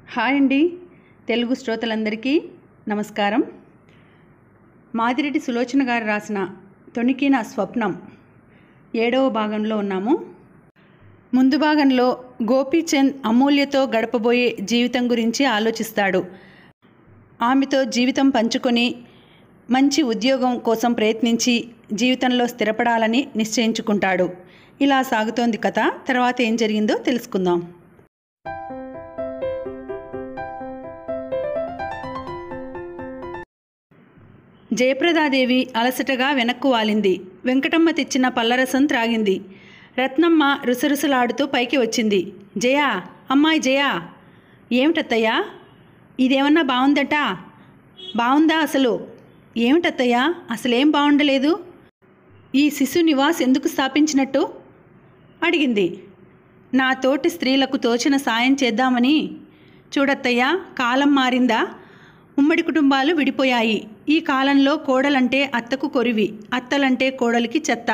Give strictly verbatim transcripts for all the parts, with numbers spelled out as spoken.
Hi అండి, తెలుగు శ్రోతలందరికీ నమస్కారం. మాదిరెడ్డి సులోచన గారు రాసిన తొణికిన స్వప్నం ఏడవ భాగంలో ఉన్నాము. ముందు భాగంలో గోపీచంద్ అమూల్యతో గడపబోయే జీవితం గురించి ఆలోచిస్తాడు. ఆమెతో జీవితం పంచుకొని మంచి ఉద్యోగం కోసం ప్రయత్నించి జీవితంలో స్థిరపడాలని నిశ్చయించుకుంటాడు. ఇలా సాగుతోంది కథ. తర్వాత ఏం జరిగిందో తెలుసుకుందాం. జయప్రదాదేవి అలసటగా వెనక్కు వాలింది. వెంకటమ్మ తెచ్చిన పల్లరసం త్రాగింది. రత్నమ్మ రుసరుసలాడుతూ పైకి వచ్చింది. జయా, అమ్మాయి జయా. ఏమిటత్తయ్యా, ఇదేమన్నా బాగుందట? బాగుందా అసలు? ఏమిటత్తయ్యా, అసలేం బాగుండలేదు. ఈ శిశు నివాస్ ఎందుకు స్థాపించినట్టు అడిగింది. నా తోటి స్త్రీలకు తోచిన సాయం చేద్దామని. చూడత్తయ్యా, కాలం మారిందా? ఉమ్మడి కుటుంబాలు విడిపోయాయి. ఈ కాలంలో కోడలంటే అత్తకు కొరివి, అత్తలంటే కోడలికి చెత్త.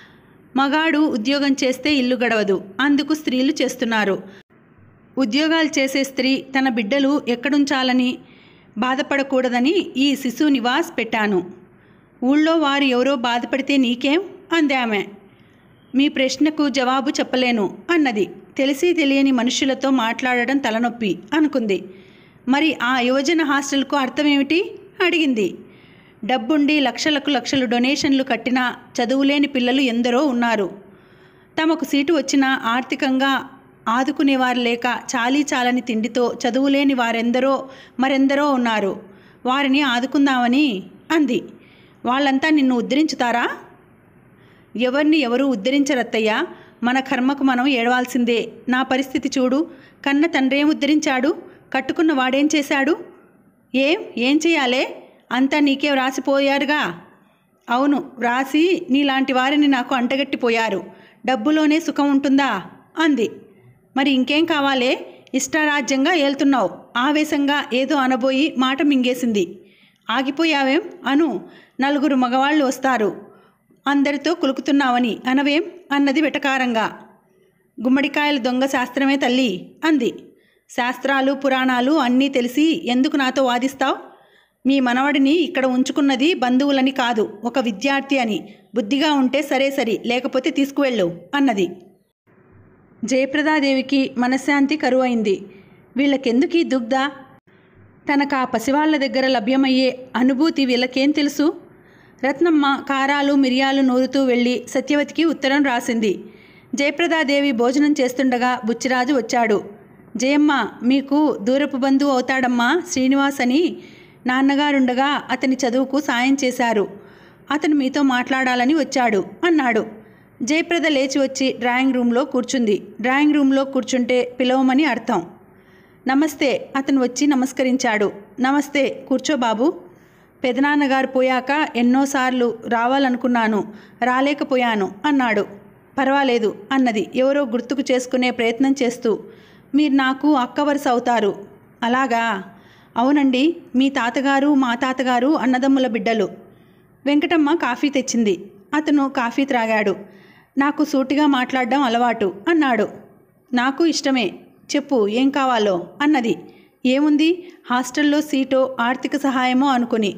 మగాడు ఉద్యోగం చేస్తే ఇల్లు గడవదు, అందుకు స్త్రీలు చేస్తున్నారు. ఉద్యోగాలు చేసే స్త్రీ తన బిడ్డలు ఎక్కడుంచాలని బాధపడకూడదని ఈ శిశు నివాస్ పెట్టాను. ఊళ్ళో వారు ఎవరో బాధపడితే నీకేం అంది ఆమె. మీ ప్రశ్నకు జవాబు చెప్పలేను అన్నది. తెలిసి తెలియని మనుషులతో మాట్లాడడం తలనొప్పి అనుకుంది. మరి ఆ యువజన హాస్టల్కు అర్థమేమిటి అడిగింది. డబ్బుండి లక్షలకు లక్షలు డొనేషన్లు కట్టినా చదువులేని పిల్లలు ఎందరో ఉన్నారు. తమకు సీటు వచ్చినా ఆర్థికంగా ఆదుకునేవారు లేక చాలీ చాలని తిండితో చదువులేని వారెందరో మరెందరో ఉన్నారు. వారిని ఆదుకుందామని అంది. వాళ్ళంతా నిన్ను ఉద్ధరించుతారా? ఎవరిని ఎవరు ఉద్ధరించరత్తయ్యా. మన కర్మకు మనం ఏడవాల్సిందే. నా పరిస్థితి చూడు. కన్న తండ్రేం ఉద్ధరించాడు? కట్టుకున్న వాడేం చేశాడు? ఏం ఏం చేయాలే? అంతా నీకే వ్రాసిపోయారుగా. అవును, వ్రాసి నీలాంటి వారిని నాకు అంటగట్టిపోయారు. డబ్బులోనే సుఖం ఉంటుందా అంది. మరి ఇంకేం కావాలే? ఇష్టారాజ్యంగా ఏళ్తున్నావు. ఆవేశంగా ఏదో అనబోయి మాట మింగేసింది. ఆగిపోయావేం అను. నలుగురు మగవాళ్ళు వస్తారు, అందరితో కులుకుతున్నావని అనవేం అన్నది వెటకారంగా. గుమ్మడికాయల దొంగ శాస్త్రమే తల్లి అంది. శాస్త్రాలు పురాణాలు అన్నీ తెలిసి ఎందుకు నాతో వాదిస్తావు? మీ మనవడిని ఇక్కడ ఉంచుకున్నది బంధువులని కాదు, ఒక విద్యార్థి అని. బుద్ధిగా ఉంటే సరే సరి, లేకపోతే తీసుకువెళ్ళు అన్నది. జయప్రదాదేవికి మనశ్శాంతి కరువైంది. వీళ్ళకెందుకీ దుగ్ధ? తనకు ఆ పసివాళ్ల దగ్గర లభ్యమయ్యే అనుభూతి వీళ్ళకేం తెలుసు? రత్నమ్మ కారాలు మిరియాలు నూరుతూ వెళ్ళి సత్యవతికి ఉత్తరం రాసింది. జయప్రదాదేవి భోజనం చేస్తుండగా బుచ్చిరాజు వచ్చాడు. జయమ్మ, మీకు దూరపు బంధువు అవుతాడమ్మా శ్రీనివాస్ అని. నాన్నగారుండగా అతని చదువుకు సాయం చేశారు. అతను మీతో మాట్లాడాలని వచ్చాడు అన్నాడు. జయప్రద లేచి వచ్చి డ్రాయింగ్ రూమ్లో కూర్చుంది. డ్రాయింగ్ రూమ్లో కూర్చుంటే పిలవమని అర్థం. నమస్తే. అతను వచ్చి నమస్కరించాడు. నమస్తే, కూర్చో బాబు. పెదనాన్నగారు పోయాక ఎన్నోసార్లు రావాలనుకున్నాను, రాలేకపోయాను అన్నాడు. పర్వాలేదు అన్నది ఎవరో గుర్తుకు చేసుకునే ప్రయత్నం చేస్తూ. మీరు నాకు అక్క వరుస అవుతారు. అలాగా? అవునండి, మీ తాతగారు మా తాతగారు అన్నదమ్ముల బిడ్డలు. వెంకటమ్మ కాఫీ తెచ్చింది. అతను కాఫీ త్రాగాడు. నాకు సూటిగా మాట్లాడడం అలవాటు అన్నాడు. నాకు ఇష్టమే, చెప్పు ఏం కావాలో అన్నది. ఏముంది, హాస్టల్లో సీటో ఆర్థిక సహాయమో అనుకుని.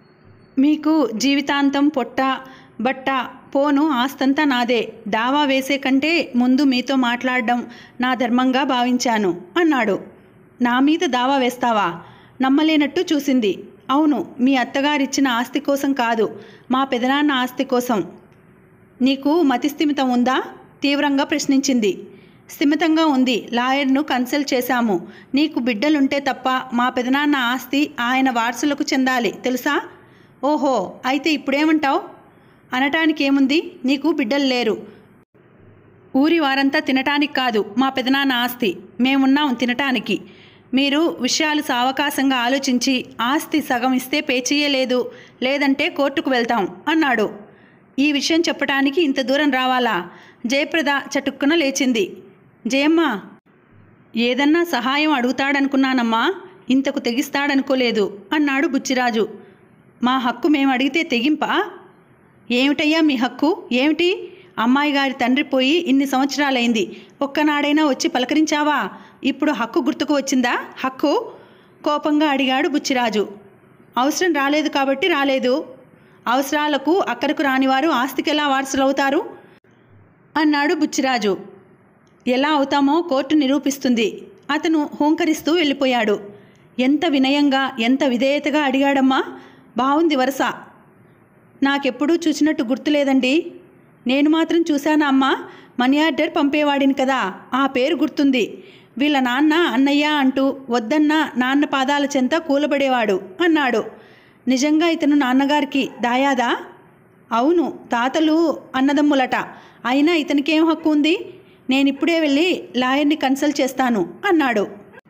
మీకు జీవితాంతం పొట్ట బట్ట పోను ఆస్తంతా నాదే. దావా వేసే కంటే ముందు మీతో మాట్లాడడం నా ధర్మంగా భావించాను అన్నాడు. నా మీద దావా వేస్తావా? నమ్మలేనట్టు చూసింది. అవును, మీ అత్తగారిచ్చిన ఆస్తి కోసం కాదు, మా పెదనాన్న ఆస్తి కోసం. నీకు మతి స్థిమితం ఉందా? తీవ్రంగా ప్రశ్నించింది. స్థిమితంగా ఉంది. లాయర్ను కన్సల్ట్ చేశాము. నీకు బిడ్డలుంటే తప్ప మా పెదనాన్న ఆస్తి ఆయన వారసులకు చెందాలి, తెలుసా? ఓహో, అయితే ఇప్పుడేమంటావు? అనటానికి ఏముంది, నీకు బిడ్డలు లేరు. ఊరి వారంతా తినటానికి కాదు మా పెదనాన్న ఆస్తి. మేమున్నాం తినటానికి. మీరు విషయాలు సావకాశంగా ఆలోచించి ఆస్తి సగం ఇస్తే పే చేయలేదు, లేదంటే కోర్టుకు వెళ్తాం అన్నాడు. ఈ విషయం చెప్పటానికి ఇంత దూరం రావాలా? జయప్రద చటుక్కున లేచింది. జయమ్మ, ఏదన్నా సహాయం అడుగుతాడనుకున్నానమ్మా, ఇంతకు తెగిస్తాడనుకోలేదు అన్నాడు బుచ్చిరాజు. మా హక్కు మేము అడిగితే తెగింపా? ఏమిటయ్యా మీ హక్కు? ఏమిటి? అమ్మాయి గారి తండ్రి పోయి ఇన్ని సంవత్సరాలైంది, ఒక్కనాడైనా వచ్చి పలకరించావా? ఇప్పుడు హక్కు గుర్తుకు వచ్చిందా? హక్కు కోపంగా అడిగాడు బుచ్చిరాజు. అవసరం రాలేదు కాబట్టి రాలేదు. అవసరాలకు అక్కరకు రానివారు ఆస్తికి ఎలా వారసులవుతారు అన్నాడు బుచ్చిరాజు. ఎలా అవుతామో కోర్టు నిరూపిస్తుంది. అతను హూంకరిస్తూ వెళ్ళిపోయాడు. ఎంత వినయంగా, ఎంత విధేయతగా అడిగాడమ్మా. బాగుంది వరస. నాకెప్పుడూ చూసినట్టు గుర్తులేదండి. నేను మాత్రం చూశానా అమ్మా? మనీ ఆర్డర్ పంపేవాడిని కదా, ఆ పేరు గుర్తుంది. వీళ్ళ నాన్న అన్నయ్య అంటూ వద్దన్న నాన్న పాదాల చెంత కూలబడేవాడు అన్నాడు. నిజంగా ఇతను నాన్నగారికి దాయాదా? అవును, తాతలు అన్నదమ్ములట. అయినా ఇతనికేం హక్కు ఉంది? నేనిప్పుడే వెళ్ళి లాయర్ని కన్సల్ట్ చేస్తాను అన్నాడు.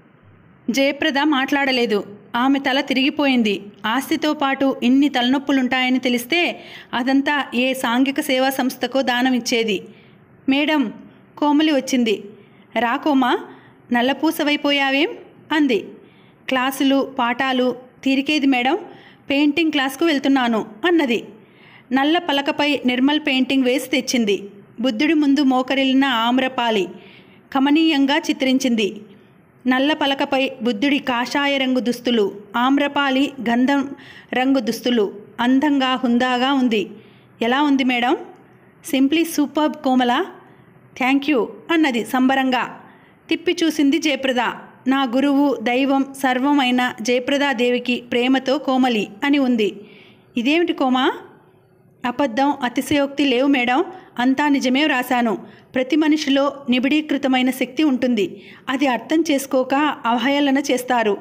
జయప్రద మాట్లాడలేదు. ఆమె తల తిరిగిపోయింది. ఆస్తితో పాటు ఇన్ని తలనొప్పులుంటాయని తెలిస్తే అదంతా ఏ సాంఘిక సేవా సంస్థకో దానం ఇచ్చేది. మేడం, కోమలి వచ్చింది. రా కోమా, నల్లపూసవైపోయావేం అంది. క్లాసులు పాఠాలు తీరికేది మేడం, పెయింటింగ్ క్లాస్కు వెళ్తున్నాను అన్నది. నల్ల పలకపై నిర్మల్ పెయింటింగ్ వేసి తెచ్చింది. బుద్ధుడి ముందు మోకరిల్లిన ఆమ్రపాలి కమనీయంగా చిత్రించింది. నల్ల పలకపై బుద్ధుడి కాషాయ రంగు దుస్తులు, ఆమ్రపాలి గంధం రంగు దుస్తులు. అందంగా హుందాగా ఉంది. ఎలా ఉంది madam? Simply superb Komala. Thank you అన్నది సంబరంగా. తిప్పి చూసింది జయప్రద. నా గురువు, దైవం, సర్వం అయిన జయప్రదాదేవికి ప్రేమతో కోమలి అని ఉంది. ఇదేమిటి కోమా? అబద్ధం, అతిశయోక్తి లేవు మేడం. అంతా నిజమే వ్రాశాను. ప్రతి మనిషిలో నిబిడీకృతమైన శక్తి ఉంటుంది. అది అర్థం చేసుకోక అవహేళన చేస్తారు.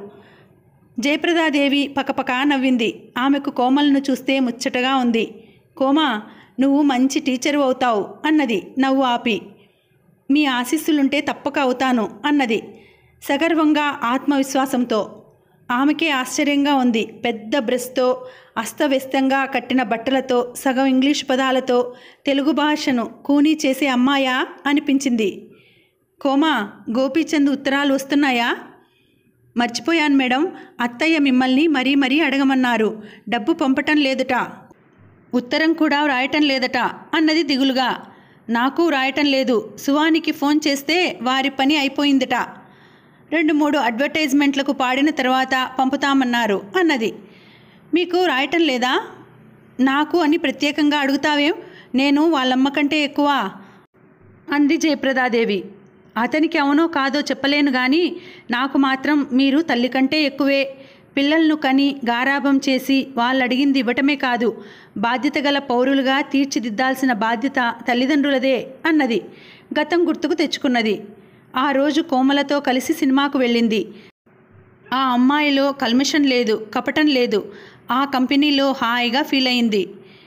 జయప్రదాదేవి పకపకా నవ్వింది. ఆమెకు కోమలను చూస్తే ముచ్చటగా ఉంది. కోమా, నువ్వు మంచి టీచరు అవుతావు అన్నది నవ్వు ఆపి. మీ ఆశీస్సులుంటే తప్పక అవుతాను అన్నది సగర్వంగా, ఆత్మవిశ్వాసంతో. ఆమెకే ఆశ్చర్యంగా ఉంది. పెద్ద బ్రష్తో, అస్తవ్యస్తంగా కట్టిన బట్టలతో, సగం ఇంగ్లీష్ పదాలతో తెలుగు భాషను కూనీ చేసే అమ్మాయా అనిపించింది. కోమా, గోపీచంద్ ఉత్తరాలు వస్తున్నాయా? మర్చిపోయాను మేడం. అత్తయ్య మిమ్మల్ని మరీ మరీ అడగమన్నారు. డబ్బు పంపటం లేదట, ఉత్తరం కూడా వ్రాయటం లేదట అన్నది దిగులుగా. నాకు వ్రాయటం లేదు. సువానికి ఫోన్ చేస్తే వారి పని అయిపోయిందట. రెండు మూడు అడ్వర్టైజ్మెంట్లకు పాడిన తర్వాత పంపుతామన్నారు అన్నది. మీకు రాయటం లేదా? నాకు అని ప్రత్యేకంగా అడుగుతావేం? నేను వాళ్ళమ్మ కంటే ఎక్కువ అంది జయప్రదాదేవి. అతనికి అవునో కాదో చెప్పలేను కానీ నాకు మాత్రం మీరు తల్లి కంటే ఎక్కువే. పిల్లలను కని గారాభం చేసి వాళ్ళు అడిగింది ఇవ్వటమే కాదు, బాధ్యత గల పౌరులుగా తీర్చిదిద్దాల్సిన బాధ్యత తల్లిదండ్రులదే అన్నది గతం గుర్తుకు తెచ్చుకున్నది. ఆ రోజు కోమలతో కలిసి సినిమాకు వెళ్ళింది. ఆ అమ్మాయిలో కల్మషం లేదు, కపటం లేదు. ఆ కంపెనీలో హాయిగా ఫీల్ అయింది.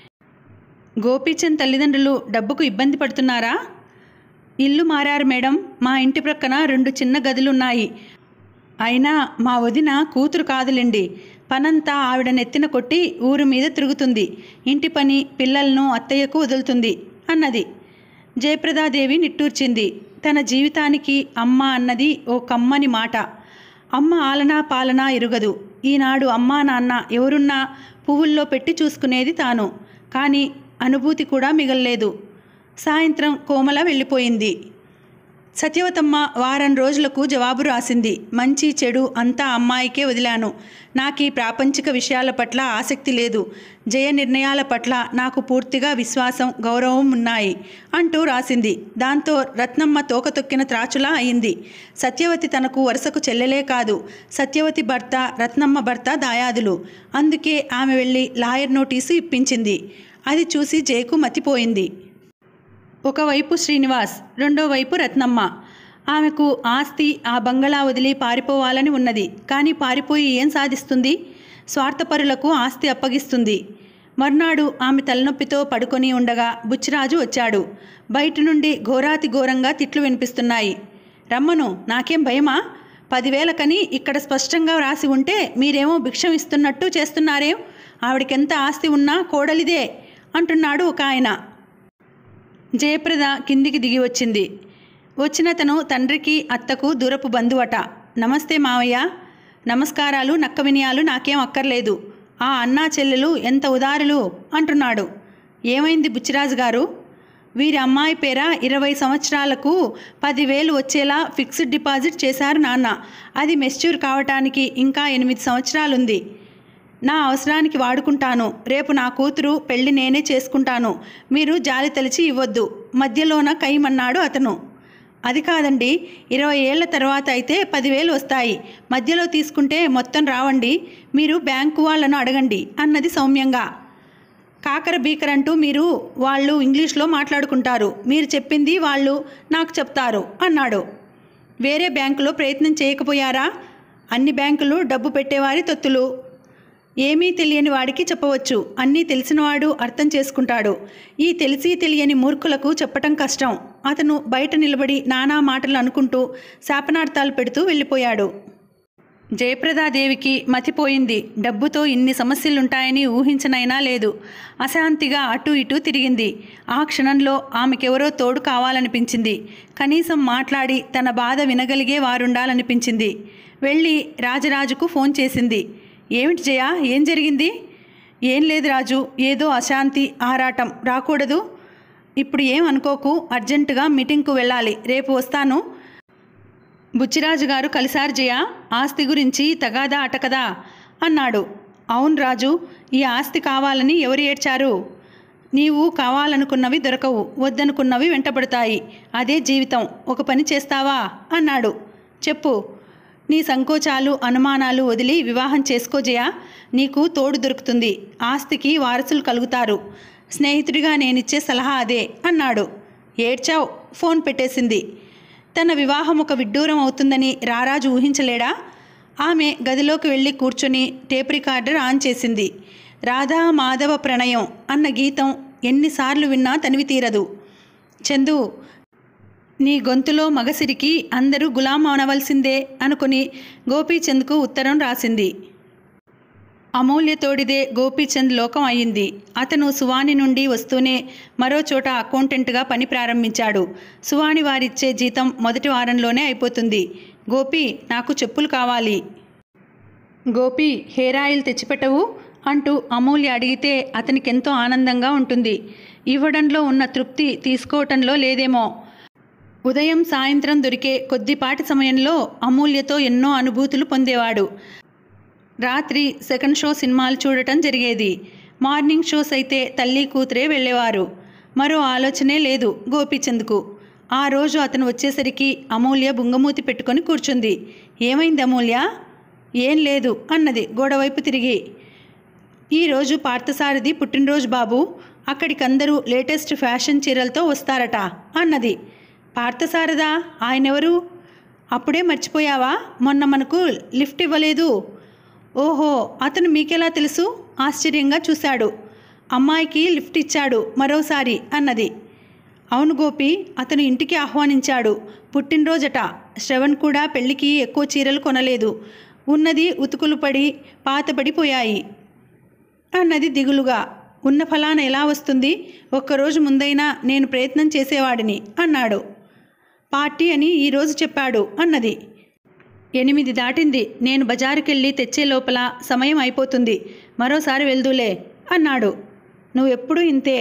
గోపీచంద్ తల్లిదండ్రులు డబ్బుకు ఇబ్బంది పడుతున్నారా? ఇల్లు మారారు మేడం. మా ఇంటి ప్రక్కన రెండు చిన్న గదులున్నాయి. అయినా మా వదిన కూతురు కాదులేండి. పనంతా ఆవిడ నెత్తిన కొట్టి ఊరు మీద తిరుగుతుంది. ఇంటి పని పిల్లలను అత్తయ్యకు వదులుతుంది అన్నది. జయప్రదాదేవి నిట్టూర్చింది. తన జీవితానికి అమ్మ అన్నది ఓ కమ్మని మాట. అమ్మ ఆలనా పాలనా ఎరుగదు. ఈనాడు అమ్మా నాన్న ఎవరున్నా పువ్వుల్లో పెట్టి చూసుకునేది తాను. కానీ అనుభూతి కూడా మిగల్లేదు. సాయంత్రం కోమల వెళ్ళిపోయింది. సత్యవతమ్మ వారం రోజులకు జవాబు రాసింది. మంచి చెడు అంతా అమ్మాయికే వదిలాను. నాకు ఈ ప్రాపంచిక విషయాల పట్ల ఆసక్తి లేదు. జయ నిర్ణయాల పట్ల నాకు పూర్తిగా విశ్వాసం, గౌరవం ఉన్నాయి అంటూ రాసింది. దాంతో రత్నమ్మ తోక తొక్కిన త్రాచులా అయింది. సత్యవతి తనకు వరుసకు చెల్లెలే కాదు, సత్యవతి భర్త, రత్నమ్మ భర్త దాయాదులు. అందుకే ఆమె వెళ్ళి లాయర్ నోటీసు ఇప్పించింది. అది చూసి జయకు మతిపోయింది. ఒకవైపు శ్రీనివాస్, రెండో వైపు రత్నమ్మ. ఆమెకు ఆస్తి, ఆ బంగళా వదిలి పారిపోవాలని ఉన్నది. కానీ పారిపోయి ఏం సాధిస్తుంది? స్వార్థపరులకు ఆస్తి అప్పగిస్తుంది. మర్నాడు ఆమె తలనొప్పితో పడుకొని ఉండగా బుచ్చిరాజు వచ్చాడు. బయట నుండి ఘోరాతి ఘోరంగా తిట్లు వినిపిస్తున్నాయి. రమ్మను, నాకేం భయమా? పదివేలకని ఇక్కడ స్పష్టంగా వ్రాసి ఉంటే మీరేమో భిక్షం ఇస్తున్నట్టు చేస్తున్నారేం? ఆవిడకెంత ఆస్తి ఉన్నా కోడలిదే అంటున్నాడు ఒక ఆయన. జయప్రద కిందికి దిగి వచ్చింది. వచ్చిన తను తండ్రికి అత్తకు దూరపు బంధువట. నమస్తే మావయ్య. నమస్కారాలు, నక్క వినయాలు నాకేం అక్కర్లేదు. ఆ అన్నా చెల్లెలు ఎంత ఉదారులు అంటున్నాడు. ఏమైంది బుచ్చిరాజు గారు? వీరి అమ్మాయి పేర ఇరవై సంవత్సరాలకు పదివేలు వచ్చేలా ఫిక్స్డ్ డిపాజిట్ చేశారు నాన్న. అది మెచ్యూర్ కావటానికి ఇంకా ఎనిమిది సంవత్సరాలుంది. నా అవసరానికి వాడుకుంటాను. రేపు నా కూతురు పెళ్లి నేనే చేసుకుంటాను. మీరు జాలి తలిచి ఇవ్వద్దు మధ్యలోన కైమన్నాడు అతను. అది కాదండి, ఇరవై ఏళ్ల తర్వాత అయితే పదివేలు వస్తాయి. మధ్యలో తీసుకుంటే మొత్తం రావండి. మీరు బ్యాంకు వాళ్ళను అడగండి అన్నది సౌమ్యంగా. కాకర బీకరంటూ మీరు వాళ్ళు ఇంగ్లీష్లో మాట్లాడుకుంటారు. మీరు చెప్పింది వాళ్ళు నాకు చెప్తారు అన్నాడు. వేరే బ్యాంకులో ప్రయత్నం చేయకపోయారా? అన్ని బ్యాంకులు డబ్బు పెట్టేవారి తొత్తులు. ఏమీ తెలియని వాడికి చెప్పవచ్చు, అన్నీ తెలిసినవాడు అర్థం చేసుకుంటాడు. ఈ తెలిసి తెలియని మూర్ఖులకు చెప్పటం కష్టం. అతను బయట నిలబడి నానా మాటలు అనుకుంటూ శాపనార్థాలు పెడుతూ వెళ్ళిపోయాడు. జయప్రదాదేవికి మతిపోయింది. డబ్బుతో ఇన్ని సమస్యలుంటాయని ఊహించనైనా లేదు. అశాంతిగా అటు ఇటు తిరిగింది. ఆ క్షణంలో ఆమెకెవరో తోడు కావాలనిపించింది. కనీసం మాట్లాడి తన బాధ వినగలిగే వారుండాలనిపించింది. వెళ్ళి రాజరాజుకు ఫోన్ చేసింది. ఏమిటి జయ, ఏం జరిగింది? ఏం లేదు రాజు, ఏదో అశాంతి ఆరాటం. రాకూడదు? ఇప్పుడు ఏం అనుకోకు, అర్జెంటుగా మీటింగ్కు వెళ్ళాలి. రేపు వస్తాను. బుచ్చిరాజు గారు కలిశారు జయ. ఆస్తి గురించి తగాదా అట కదా అన్నాడు. అవును రాజు, ఈ ఆస్తి కావాలని ఎవరు ఏడ్చారు? నీవు కావాలనుకున్నవి దొరకవు, వద్దనుకున్నవి వెంటబడతాయి. అదే జీవితం. ఒక పని చేస్తావా అన్నాడు. చెప్పు. నీ సంకోచాలు అనుమానాలు వదిలి వివాహం చేసుకో జయ. నీకు తోడు దొరుకుతుంది. ఆస్తికి వారసులు కలుగుతారు. స్నేహితుడిగా నేనిచ్చే సలహా అదే అన్నాడు. ఏడ్చావు. ఫోన్ పెట్టేసింది. తన వివాహం ఒక విడ్డూరం అవుతుందని రారాజు ఊహించలేడా? ఆమె గదిలోకి వెళ్ళి కూర్చొని టేప్ రికార్డర్ ఆన్ చేసింది. రాధా మాధవ ప్రణయం అన్న గీతం ఎన్నిసార్లు విన్నా తనివి తీరదు. చందు, నీ గొంతులో మగసిరికి అందరూ గులాం అనవలసిందే అనుకుని గోపీచంద్కు ఉత్తరం రాసింది. అమూల్య తోడిదే గోపీచంద్ లోకం అయ్యింది. అతను సువాణి నుండి వస్తూనే మరో చోట అకౌంటెంట్గా పని ప్రారంభించాడు. సువాణి వారిచ్చే జీతం మొదటి వారంలోనే అయిపోతుంది. గోపి, నాకు చెప్పులు కావాలి. గోపి, హెయిర్ ఆయిల్ తెచ్చిపెట్టవు అంటూ అమూల్య అడిగితే అతనికెంతో ఆనందంగా ఉంటుంది. ఇవ్వడంలో ఉన్న తృప్తి తీసుకోవటంలో లేదేమో. ఉదయం సాయంత్రం దొరికే కొద్దిపాటి సమయంలో అమూల్యతో ఎన్నో అనుభూతులు పొందేవాడు. రాత్రి సెకండ్ షో సినిమాలు చూడటం జరిగేది. మార్నింగ్ షోస్ అయితే తల్లి కూతురే వెళ్ళేవారు. మరో ఆలోచనే లేదు గోపీచంద్కు. ఆ రోజు అతను వచ్చేసరికి అమూల్య బుంగమూతి పెట్టుకొని కూర్చుంది. ఏమైంది అమూల్య? ఏం లేదు అన్నది గోడవైపు తిరిగి. ఈరోజు పార్థసారథి పుట్టినరోజు బాబు. అక్కడికందరూ లేటెస్ట్ ఫ్యాషన్ చీరలతో వస్తారట అన్నది. పార్థసారథా? ఆయనెవరు? అప్పుడే మర్చిపోయావా? మొన్న మనకు లిఫ్ట్ ఇవ్వలేదు. ఓహో, అతను మీకెలా తెలుసు? ఆశ్చర్యంగా చూశాడు. అమ్మాయికి లిఫ్ట్ ఇచ్చాడు మరోసారి అన్నది. అవును గోపి, అతను ఇంటికి ఆహ్వానించాడు. పుట్టినరోజట. శ్రవణ్ కూడా పెళ్లికి ఎక్కువ చీరలు కొనలేదు. ఉన్నది ఉతుకులు పడి పాతపడిపోయాయి అన్నది దిగులుగా. ఉన్న ఫలాన ఎలా వస్తుంది? ఒక్కరోజు ముందైనా నేను ప్రయత్నం చేసేవాడిని అన్నాడు. పార్టీ అని ఈరోజు చెప్పాడు అన్నది. ఎనిమిది దాటింది. నేను బజారుకెళ్ళి తెచ్చే లోపల సమయం అయిపోతుంది. మరోసారి వెళ్దూలే అన్నాడు. నువ్వెప్పుడూ ఇంతే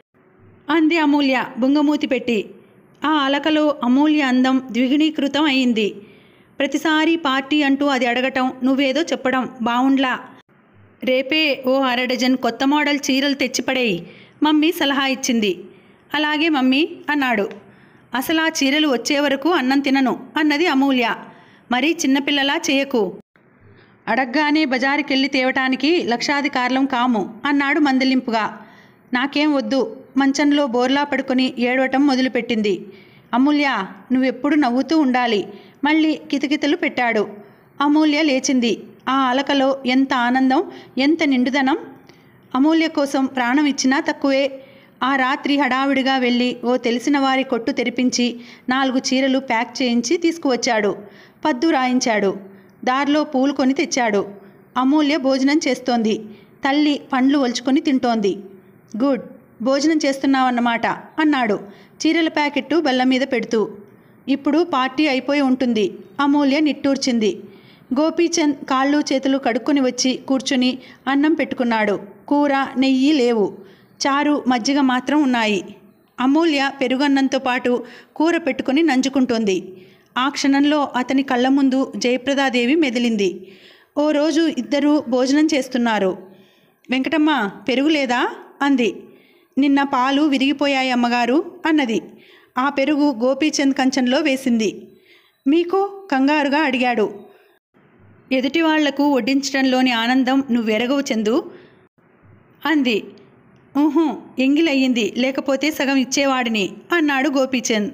అంది అమూల్య బుంగమూతి పెట్టి. ఆ అలకలో అమూల్య అందం ద్విగుణీకృతం అయింది. ప్రతిసారి పార్టీ అంటూ అది అడగటం, నువ్వేదో చెప్పడం బావుండ్లా. రేపే ఓ అరడజన్ కొత్త మోడల్ చీరలు తెచ్చిపడేయి మమ్మీ సలహా ఇచ్చింది. అలాగే మమ్మీ అన్నాడు. అసలు ఆ చీరలు వచ్చే వరకు అన్నం తినను అన్నది అమూల్య. మరీ చిన్నపిల్లలా చేయకు. అడగ్గానే బజారుకెళ్ళి తేవటానికి లక్షాధికారులం కాము అన్నాడు మందలింపుగా. నాకేం వద్దు. మంచంలో బోర్లా పడుకొని ఏడవటం మొదలుపెట్టింది. అమూల్య, నువ్వెప్పుడు నవ్వుతూ ఉండాలి. మళ్ళీ కితకితలు పెట్టాడు. అమూల్య లేచింది. ఆ అలకలో ఎంత ఆనందం, ఎంత నిండుదనం. అమూల్య కోసం ప్రాణం ఇచ్చినా తక్కువే. ఆ రాత్రి హడావిడిగా వెళ్ళి ఓ తెలిసిన వారి కొట్టు తెరిపించి నాలుగు చీరలు ప్యాక్ చేయించి తీసుకువచ్చాడు. పద్దు రాయించాడు. దారిలో పూలు కొని తెచ్చాడు. అమూల్య భోజనం చేస్తోంది. తల్లి పండ్లు ఒలుచుకొని తింటోంది. గుడ్, భోజనం చేస్తున్నావన్నమాట అన్నాడు చీరల ప్యాకెట్టు బల్ల మీద పెడుతూ. ఇప్పుడు పార్టీ అయిపోయి ఉంటుంది. అమూల్య నిట్టూర్చింది. గోపీచంద్ కాళ్ళు చేతులు కడుక్కొని వచ్చి కూర్చుని అన్నం పెట్టుకున్నాడు. కూర నెయ్యి లేవు. చారు మజ్జిగ మాత్రం ఉన్నాయి. అమూల్య పెరుగన్నంతో పాటు కూర పెట్టుకుని నంచుకుంటోంది. ఆ క్షణంలో అతని కళ్ళ ముందు జయప్రదాదేవి మెదిలింది. ఓ రోజు ఇద్దరూ భోజనం చేస్తున్నారు. వెంకటమ్మ, పెరుగు లేదా అంది. నిన్న పాలు విరిగిపోయాయి అమ్మగారు అన్నది. ఆ పెరుగు గోపీచంద్ కంచంలో వేసింది. మీకు కంగారుగా అడిగాడు. ఎదుటి వాళ్లకు వడ్డించడంలోని ఆనందం నువ్వెరగవు చందు అంది. ఊహు, ఎంగిలయ్యింది, లేకపోతే సగం ఇచ్చేవాడిని అన్నాడు Gopichand.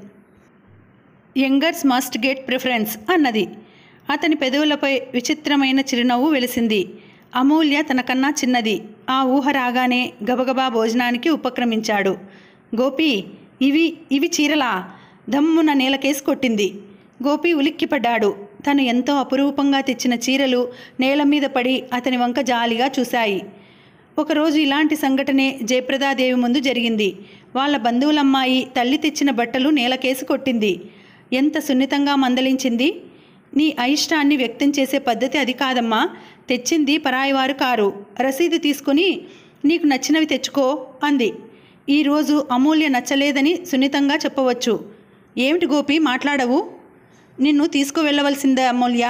Youngers must get preference అన్నది. అతని పెదవులపై విచిత్రమైన చిరునవ్వు వెలిసింది. అమూల్య తనకన్నా చిన్నది. ఆ ఊహ రాగానే గబగబా భోజనానికి ఉపక్రమించాడు. గోపి, ఇవి ఇవి చీరలా? దమ్మున నేలకేసి కొట్టింది. గోపి ఉలిక్కిపడ్డాడు. తను ఎంతో అపురూపంగా తెచ్చిన చీరలు నేల మీద పడి అతని వంక జాలిగా చూశాయి. ఒకరోజు ఇలాంటి సంఘటనే జయప్రదాదేవి ముందు జరిగింది. వాళ్ళ బంధువులమ్మాయి తల్లి తెచ్చిన బట్టలు నేలకేసి కొట్టింది. ఎంత సున్నితంగా మందలించింది. నీ అయిష్టాన్ని వ్యక్తం చేసే పద్ధతి అది కాదమ్మా. తెచ్చింది పరాయివారు కారు. రసీదు తీసుకుని నీకు నచ్చినవి తెచ్చుకో అంది. ఈరోజు అమూల్య నచ్చలేదని సున్నితంగా చెప్పవచ్చు. ఏమిటి గోపి మాట్లాడవు? నిన్ను తీసుకువెళ్ళవలసిందే అమూల్య.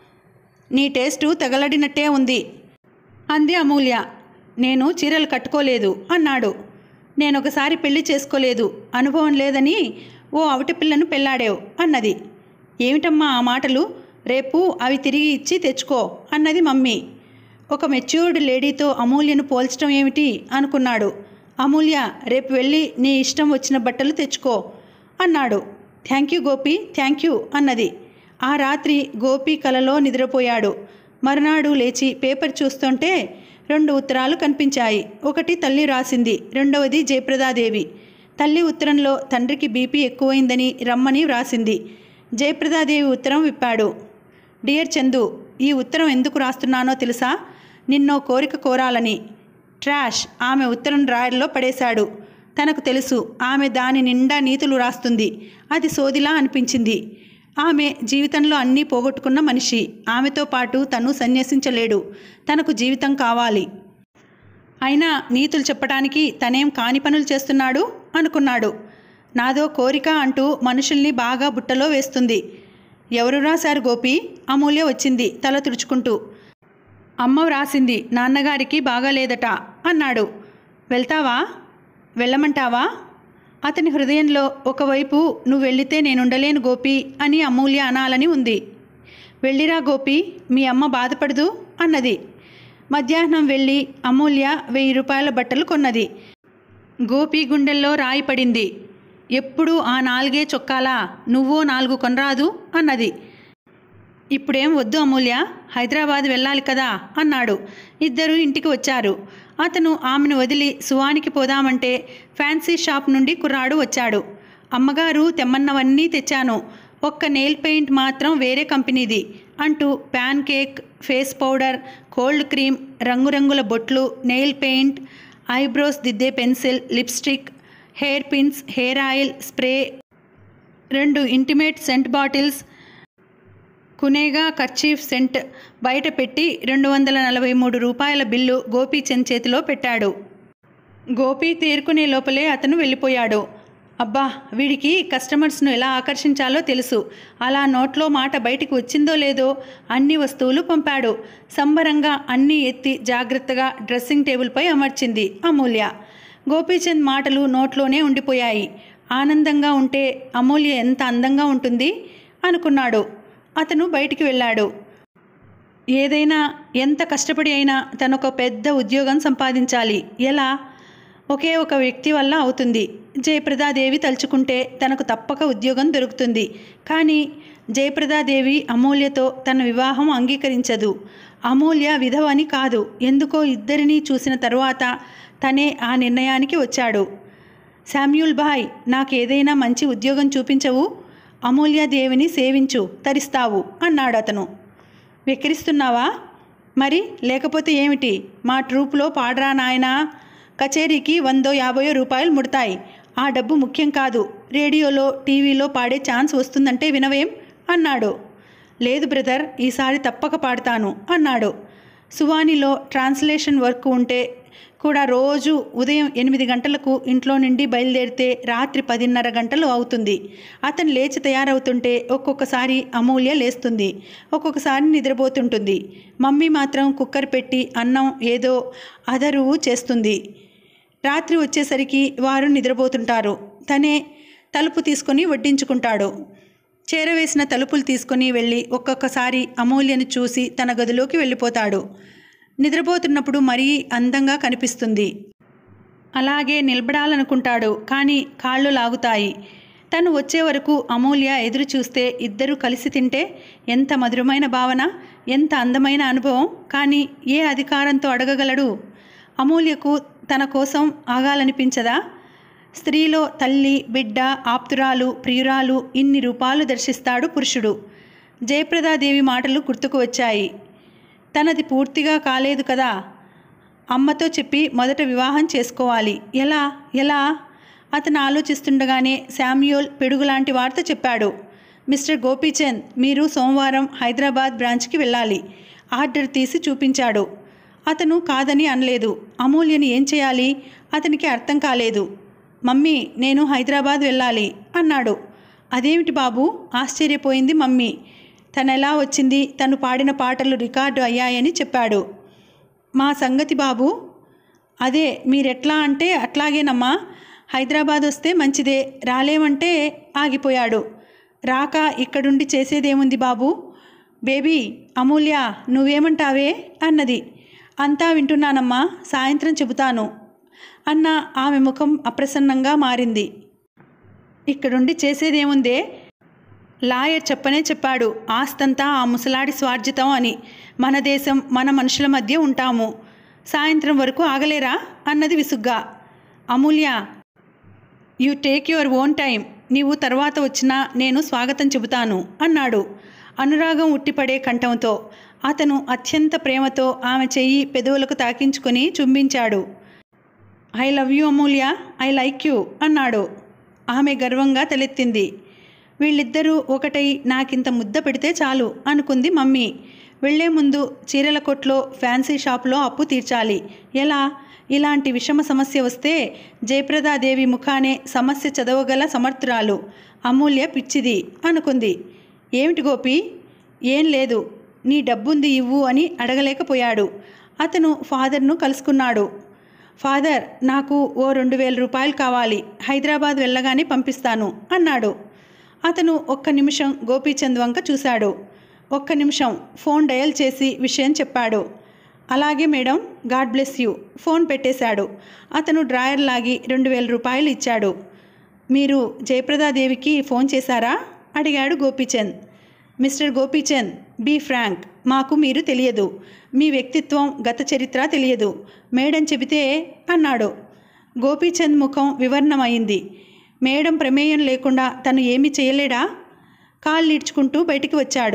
నీ టేస్టు తగలడినట్టే ఉంది అంది అమూల్య. నేను చీరలు కట్టుకోలేదు అన్నాడు. నేనొకసారి పెళ్లి చేసుకోలేదు, అనుభవం లేదని ఓ అవటి పిల్లను పెళ్ళాడేవు అన్నది. ఏమిటమ్మా ఆ మాటలు? రేపు అవి తిరిగి ఇచ్చి తెచ్చుకో అన్నది మమ్మీ. ఒక మెచ్యూర్డ్ లేడీతో అమూల్యను పోల్చడం ఏమిటి అనుకున్నాడు. అమూల్య, రేపు వెళ్ళి నీ ఇష్టం వచ్చిన బట్టలు తెచ్చుకో అన్నాడు. Thank you Gopi, thank you అన్నది. ఆ రాత్రి గోపి కలలో నిద్రపోయాడు. మరునాడు లేచి పేపర్ చూస్తుంటే రెండు ఉత్తరాలు కనిపించాయి. ఒకటి తల్లి రాసింది, రెండవది జయప్రదాదేవి. తల్లి ఉత్తరంలో తండ్రికి బీపీ ఎక్కువైందని రమ్మని వ్రాసింది. జయప్రదాదేవి ఉత్తరం విప్పాడు. డియర్ చందు, ఈ ఉత్తరం ఎందుకు రాస్తున్నానో తెలుసా? నిన్నో కోరిక కోరాలని. ట్రాష్. ఆమె ఉత్తరం డ్రాయర్లో పడేశాడు. తనకు తెలుసు ఆమె దాని నిండా నీతులు రాస్తుంది. అది సోదిలా అనిపించింది. ఆమె జీవితంలో అన్నీ పోగొట్టుకున్న మనిషి. ఆమెతో పాటు తను సన్యసించలేడు. తనకు జీవితం కావాలి. అయినా నీతులు చెప్పడానికి తనేం కాని పనులు చేస్తున్నాడు అనుకున్నాడు. నాదో కోరిక అంటూ మనుషుల్ని బాగా బుట్టలో వేస్తుంది. ఎవరు రాశారు గోపి? అమూల్య వచ్చింది తల తుడుచుకుంటూ. అమ్మ వ్రాసింది, నాన్నగారికి బాగాలేదట అన్నాడు. వెళ్తావా? వెళ్ళమంటావా? అతని హృదయంలో ఒకవైపు నువ్వు వెళితే నేనుండలేను గోపి అని అమూల్య అనాలని ఉంది. వెళ్ళిరా గోపి, మీ అమ్మ బాధపడదు అన్నది. మధ్యాహ్నం వెళ్ళి అమూల్య వెయ్యి రూపాయల బట్టలు కొన్నది. గోపి గుండెల్లో రాయి పడింది. ఎప్పుడు ఆ నాలుగే చొక్కాలా? నువ్వో నాలుగు కొనరాదు అన్నది. ఇప్పుడేం వద్దు అమూల్య, హైదరాబాద్ వెళ్ళాలి కదా అన్నాడు. ఇద్దరు ఇంటికి వచ్చారు. అతను ఆమెను వదిలి సువానికి పోదామంటే ఫ్యాన్సీ షాప్ నుండి కుర్రాడు వచ్చాడు. అమ్మగారు తెమ్మన్నవన్నీ తెచ్చాను, ఒక్క నెయిల్ పెయింట్ మాత్రం వేరే కంపెనీది అంటూ pan cake, face powder, cold cream, రంగురంగుల బొట్లు, నెయిల్ పెయింట్, ఐబ్రోస్ దిద్దే pencil, lipstick, hair pins, hair oil, spray, రెండు ఇంటిమేట్ సెంట్ బాటిల్స్, కునేగా కర్చీఫ్ సెంట్ బయట పెట్టి రెండు వందల నలభై మూడు రూపాయల బిల్లు గోపీచంద్ చేతిలో పెట్టాడు. గోపి తేరుకునే లోపలే అతను వెళ్ళిపోయాడు. అబ్బా, వీడికి కస్టమర్స్ను ఎలా ఆకర్షించాలో తెలుసు. అలా నోట్లో మాట బయటికి వచ్చిందో లేదో అన్ని వస్తువులు పంపాడు. సంబరంగా అన్నీ ఎత్తి జాగ్రత్తగా డ్రెస్సింగ్ టేబుల్పై అమర్చింది అమూల్య. గోపీచంద్ మాటలు నోట్లోనే ఉండిపోయాయి. ఆనందంగా ఉంటే అమూల్య ఎంత అందంగా ఉంటుంది అనుకున్నాడు. అతను బయటికి వెళ్ళాడు. ఏదైనా ఎంత కష్టపడి అయినా తనొక పెద్ద ఉద్యోగం సంపాదించాలి. ఎలా? ఒకే ఒక వ్యక్తి వల్ల అవుతుంది. జయప్రదాదేవి తలుచుకుంటే తనకు తప్పక ఉద్యోగం దొరుకుతుంది. కానీ జయప్రదాదేవి అమూల్యతో తన వివాహం అంగీకరించదు. అమూల్య విధవని కాదు. ఎందుకో ఇద్దరినీ చూసిన తరువాత తనే ఆ నిర్ణయానికి వచ్చాడు. శామ్యూల్ భాయ్, నాకేదైనా మంచి ఉద్యోగం చూపించవు? అమూల్యాదేవిని సేవించు, తరిస్తావు అన్నాడు అతను. వెక్కిరిస్తున్నావా? మరి లేకపోతే ఏమిటి? మా ట్రూప్లో పాడరా నాయనా. కచేరీకి వందో యాభయో రూపాయలు ముడతాయి. ఆ డబ్బు ముఖ్యం కాదు. రేడియోలో, టీవీలో పాడే ఛాన్స్ వస్తుందంటే వినవేం అన్నాడు. లేదు బ్రదర్, ఈసారి తప్పక పాడతాను అన్నాడు. సువానిలో ట్రాన్స్లేషన్ వర్క్ ఉంటే కూడా రోజు ఉదయం ఎనిమిది గంటలకు ఇంట్లో నుండి బయలుదేరితే రాత్రి పదిన్నర గంటలు అవుతుంది. అతను లేచి తయారవుతుంటే ఒక్కొక్కసారి అమూల్య లేస్తుంది, ఒక్కొక్కసారి నిద్రపోతుంటుంది. మమ్మీ మాత్రం కుక్కర్ పెట్టి అన్నం ఏదో అదరు చేస్తుంది. రాత్రి వచ్చేసరికి వారు నిద్రపోతుంటారు. తనే తలుపు తీసుకొని వడ్డించుకుంటాడు. చేరవేసిన తలుపులు తీసుకొని వెళ్ళి ఒక్కొక్కసారి అమూల్యను చూసి తన గదిలోకి వెళ్ళిపోతాడు. నిద్రపోతున్నప్పుడు మరీ అందంగా కనిపిస్తుంది. అలాగే నిలబడాలనుకుంటాడు, కానీ కాళ్ళు లాగుతాయి. తను వచ్చే వరకు అమూల్య ఎదురు చూస్తే ఇద్దరూ కలిసి తింటే ఎంత మధురమైన భావన, ఎంత అందమైన అనుభవం. కానీ ఏ అధికారంతో అడగగలడు? అమూల్యకు తన కోసం ఆగాలనిపించదా? స్త్రీలో తల్లి, బిడ్డ, ఆప్తురాలు, ప్రియురాలు ఇన్ని రూపాలు దర్శిస్తాడు పురుషుడు. జయప్రదాదేవి మాటలు గుర్తుకు వచ్చాయి. తనది పూర్తిగా కాలేదు కదా, అమ్మతో చెప్పి మొదట వివాహం చేసుకోవాలి. ఎలా ఎలా అతను ఆలోచిస్తుండగానే శామ్యూల్ పిడుగులాంటి వార్త చెప్పాడు. మిస్టర్ గోపీచంద్, మీరు సోమవారం హైదరాబాద్ బ్రాంచ్కి వెళ్ళాలి. ఆర్డర్ తీసి చూపించాడు. అతను కాదని అనలేదు. అమూల్యని ఏం చేయాలి అతనికి అర్థం కాలేదు. మమ్మీ, నేను హైదరాబాద్ వెళ్ళాలి అన్నాడు. అదేమిటి బాబు? ఆశ్చర్యపోయింది మమ్మీ. తనెలా వచ్చింది? తను పాడిన పాటలు రికార్డు అయ్యాయని చెప్పాడు. మా సంగతి బాబు అదే, మీరెట్లా అంటే అట్లాగేనమ్మా. హైదరాబాద్ వస్తే మంచిదే, రాలేమంటే ఆగిపోయాడు. రాక ఇక్కడుండి చేసేదేముంది బాబు? బేబీ, అమూల్య నువ్వేమంటావే అన్నది. అంతా వింటున్నానమ్మా, సాయంత్రం చెబుతాను అన్న ఆమె ముఖం అప్రసన్నంగా మారింది. ఇక్కడుండి చేసేదేముందే? లాయర్ చెప్పనే చెప్పాడు, ఆస్తంతా ఆ ముసలాడి స్వార్జితం అని. మన దేశం, మన మనుషుల మధ్య ఉంటాము. సాయంత్రం వరకు ఆగలేరా అన్నది విసుగ్గా. Amulya, you take your own time. నీవు తర్వాత వచ్చినా నేను స్వాగతం చెబుతాను అన్నాడు అనురాగం ఉట్టిపడే కంఠంతో. అతను అత్యంత ప్రేమతో ఆమె చెయ్యి పెదవులకు తాకించుకొని చుంబించాడు. I love you Amulya, I like you అన్నాడు. ఆమె గర్వంగా తలెత్తింది. వీళ్ళిద్దరూ ఒకటై నాకింత ముద్ద పెడితే చాలు అనుకుంది మమ్మీ. వెళ్లే ముందు చీరల కొట్లో, ఫ్యాన్సీ షాప్లో అప్పు తీర్చాలి. ఎలా? ఇలాంటి విషమ సమస్య వస్తే జయప్రదాదేవి ముఖానే సమస్య చదవగల సమర్థురాలు. అమూల్య పిచ్చిది అనుకుంది. ఏమిటి గోపి? ఏం లేదు, నీ డబ్బుంది ఇవ్వు అని అడగలేకపోయాడు. అతను ఫాదర్ను కలుసుకున్నాడు. ఫాదర్, నాకు ఓ రెండు వేల రూపాయలు కావాలి, హైదరాబాద్ వెళ్ళగానే పంపిస్తాను అన్నాడు. అతను ఒక్క నిమిషం గోపీచంద్ వంక చూశాడు. ఒక్క నిమిషం ఫోన్ డయల్ చేసి విషయం చెప్పాడు. అలాగే madam, god bless you. Phone పెట్టేశాడు. అతను డ్రాయర్ లాగి రెండు వేల రూపాయలు ఇచ్చాడు. మీరు జయప్రదాదేవికి ఫోన్ చేశారా అడిగాడు Gopichand. Mister Gopichand, be frank, మాకు మీరు తెలియదు. మీ వ్యక్తిత్వం, గత చరిత్ర తెలియదు. మేడం చెబితే అన్నాడు. గోపీచంద్ ముఖం వివర్ణమైంది. మేడం ప్రమేయం లేకుండా తను ఏమీ చేయలేడా? కాళ్ళు ఈడ్చుకుంటూ బయటికి వచ్చాడు.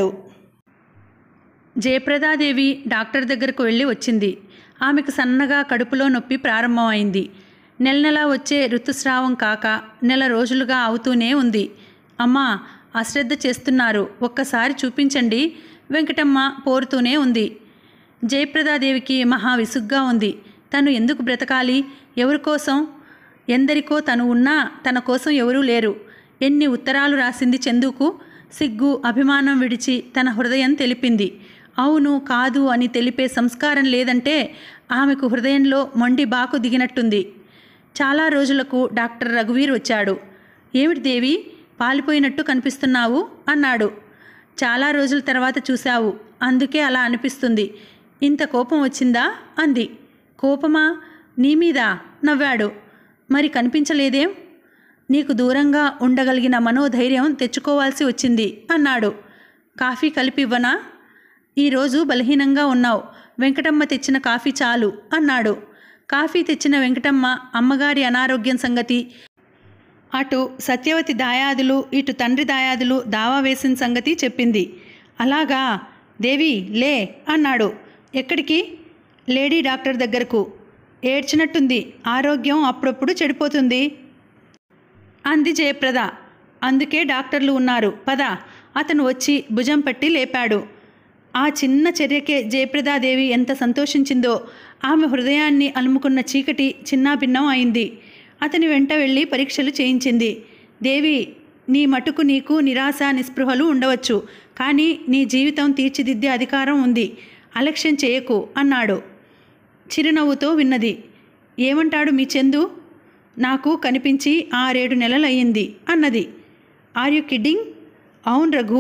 జయప్రదాదేవి డాక్టర్ దగ్గరకు వెళ్ళి వచ్చింది. ఆమెకు సన్నగా కడుపులో నొప్పి ప్రారంభమైంది. నెల నెలా వచ్చే ఋతుస్రావం కాక నెల రోజులుగా అవుతూనే ఉంది. అమ్మా, అశ్రద్ధ చేస్తున్నారు, ఒక్కసారి చూపించండి. వెంకటమ్మ పోరుతూనే ఉంది. జయప్రదాదేవికి మహా విసుగ్గా ఉంది. తను ఎందుకు బ్రతకాలి? ఎవరి కోసం? ఎందరికో తను ఉన్నా తన కోసం ఎవరూ లేరు. ఎన్ని ఉత్తరాలు రాసింది చందుకు. సిగ్గు, అభిమానం విడిచి తన హృదయం తెలిపింది. అవును కాదు అని తెలిపే సంస్కారం లేదంటే ఆమెకు హృదయంలో మొండి బాకు దిగినట్టుంది. చాలా రోజులకు డాక్టర్ రఘువీర్ వచ్చాడు. ఏమిటి దేవి, పాలిపోయినట్టు కనిపిస్తున్నావు అన్నాడు. చాలా రోజుల తర్వాత చూశావు, అందుకే అలా అనిపిస్తుంది. ఇంత కోపం వచ్చిందా అంది. కోపమా? నీ మీద? నవ్వాడు. మరి కనిపించలేదేం? నీకు దూరంగా ఉండగలిగిన మనోధైర్యం తెచ్చుకోవాల్సి వచ్చింది అన్నాడు. కాఫీ కలిపివ్వనా? ఈరోజు బలహీనంగా ఉన్నావు, వెంకటమ్మ తెచ్చిన కాఫీ చాలు అన్నాడు. కాఫీ తెచ్చిన వెంకటమ్మ అమ్మగారి అనారోగ్యం సంగతి, అటు సత్యవతి దాయాదులు ఇటు తండ్రి దాయాదులు దావా వేసిన సంగతి చెప్పింది. అలాగా, దేవి లే అన్నాడు. ఎక్కడికి? లేడీ డాక్టర్ దగ్గరకు. ఏడ్చినట్టుంది, ఆరోగ్యం అప్పుడప్పుడు చెడిపోతుంది అంది జయప్రద. అందుకే డాక్టర్లు ఉన్నారు, పద. అతను వచ్చి భుజం పట్టి లేపాడు. ఆ చిన్న చర్యకే జయప్రదాదేవి ఎంత సంతోషించిందో. ఆమె హృదయాన్ని అలుముకున్న చీకటి చిన్నాభిన్నం అయింది. అతని వెంట వెళ్ళి పరీక్షలు చేయించింది. దేవి, నీ మటుకు నీకు నిరాశ నిస్పృహలు ఉండవచ్చు, కానీ నీ జీవితం తీర్చిదిద్దే అధికారం ఉంది. అలక్ష్యం చేయకు అన్నాడు. చిరునవ్వుతో విన్నది. ఏమంటాడు మీ చందు? నాకు కనిపించి ఆరేడు నెలలయ్యింది అన్నది. Are you kidding? అవును రఘు,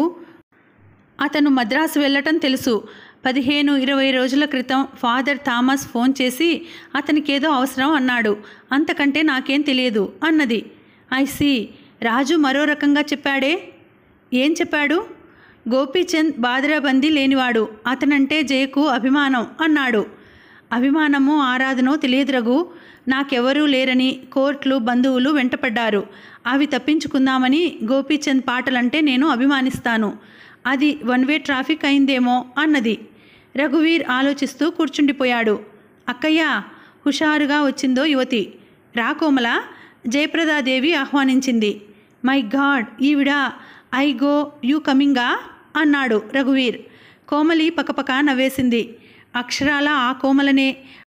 అతను మద్రాసు వెళ్ళటం తెలుసు. పదిహేను ఇరవై రోజుల క్రితం ఫాదర్ థామస్ ఫోన్ చేసి అతనికేదో అవసరం అన్నాడు. అంతకంటే నాకేం తెలియదు అన్నది. ఐసి, రాజు మరో రకంగా చెప్పాడే. ఏం చెప్పాడు? గోపీచంద్ బాదరాబందీ లేనివాడు, అతనంటే జయకు అభిమానం అన్నాడు. అభిమానమో ఆరాధనో తెలియదు రఘు. నాకెవరూ లేరని కోర్టులు బంధువులు వెంటపడ్డారు. అవి తప్పించుకుందామని గోపీచంద్ పాటలంటే నేను అభిమానిస్తాను. అది వన్ వే ట్రాఫిక్ అయిందేమో అన్నది. రఘువీర్ ఆలోచిస్తూ కూర్చుండిపోయాడు. అక్కయ్య, హుషారుగా వచ్చిందో యువతి. రా కోమల, జయప్రదాదేవి ఆహ్వానించింది. మై గాడ్, ఈవిడా! ఐ గో, యూ కమింగా అన్నాడు రఘువీర్. కోమలి పకపక నవ్వేసింది. అక్షరాల ఆ కోమలనే,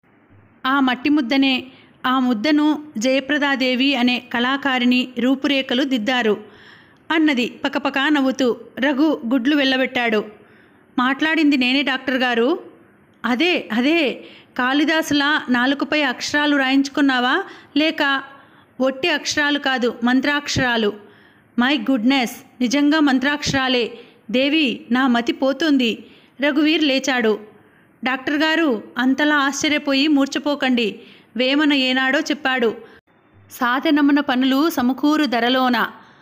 ఆ మట్టి ముద్దనే, ఆ ముద్దను జయప్రదాదేవి అనే కళాకారిణి రూపురేఖలు దిద్దారు అన్నది పకపక నవ్వుతూ. రఘు గుడ్లు వెళ్ళబెట్టాడు. మాట్లాడింది నేనే డాక్టర్ గారు. అదే అదే కాళిదాసులా నాలుకపై అక్షరాలు రాయించుకున్నావా, లేక ఒట్టి అక్షరాలు కాదు మంత్రాక్షరాలు? మై గుడ్నెస్, నిజంగా మంత్రాక్షరాలే. దేవి, నా మతి పోతుంది. రఘువీర్ లేచాడు. డాక్టర్ గారు, అంతలా ఆశ్చర్యపోయి మూర్చపోకండి. వేమన ఏనాడో చెప్పాడు, సాధనమున పనులు సమకూరు ధరలోన